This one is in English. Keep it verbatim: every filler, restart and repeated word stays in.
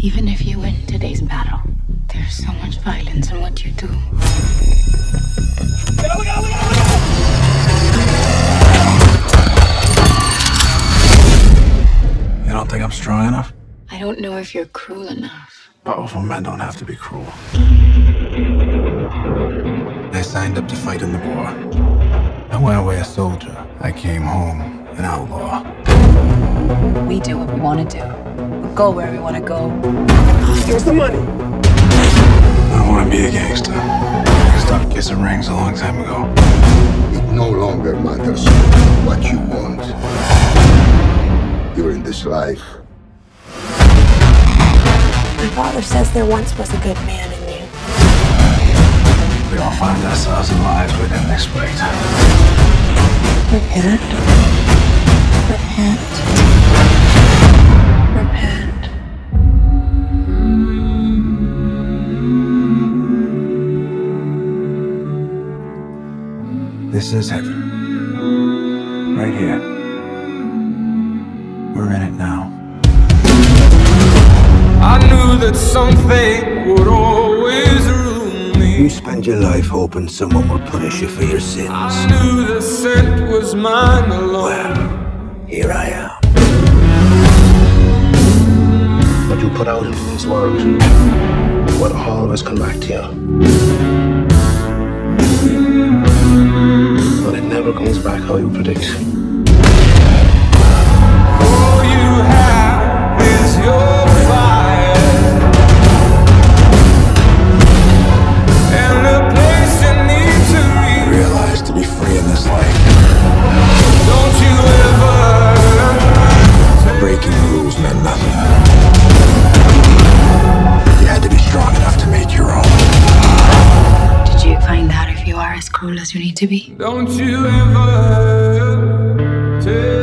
Even if you win today's battle, there's so much violence in what you do. Look out, look out, look out, look out! You don't think I'm strong enough? I don't know if you're cruel enough. Powerful men don't have to be cruel. I signed up to fight in the war. I went away a soldier. I came home an outlaw. We do what we want to do. We go where we want to go. Here's the money. I want to be a gangster. I stopped kissing rings a long time ago. It no longer matters what you want. You're in this life. My father says there once was a good man in you. We all find ourselves in lives we didn't expect. Repent. Repent. Repent. This is heaven. Right here. We're in it now. I knew that something would always ruin me. You spend your life hoping someone will punish you for your sins. I knew the scent was mine alone. Well, here I am. What you put out into this world, what all of us come back to you. But it never comes back how you predict. All you have is your fire, and the place you need to reach. Realize to be free in this life, Don't you ever breaking rules meant nothing. You had to be strong enough to make your own. Did you find out if you are as cruel as you need to be? Don't you ever take